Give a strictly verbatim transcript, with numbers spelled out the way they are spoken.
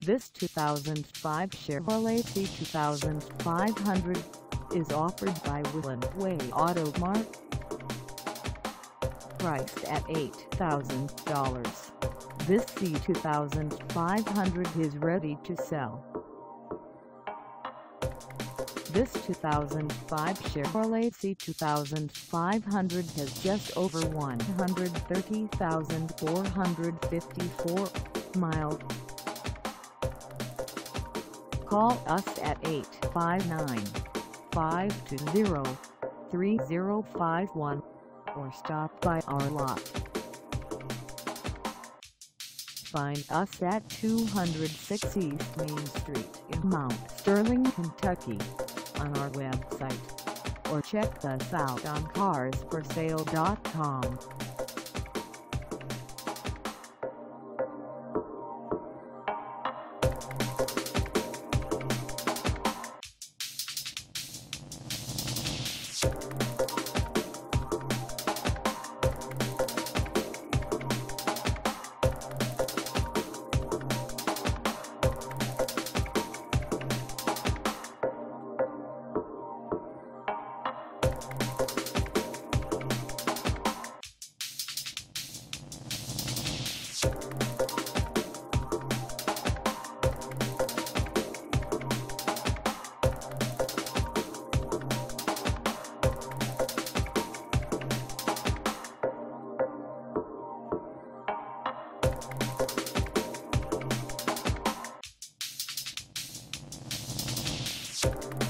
This two thousand five Chevrolet C twenty-five hundred is offered by Willin Auto Mart. Priced at eight thousand dollars, this C twenty-five hundred is ready to sell. This two thousand five Chevrolet C twenty-five hundred has just over one hundred thirty thousand four hundred fifty-four miles. Call us at eight five nine, five two zero, three zero five one or stop by our lot. Find us at two oh six East Main Street in Mount Sterling, Kentucky on our website, or check us out on cars for sale dot com. You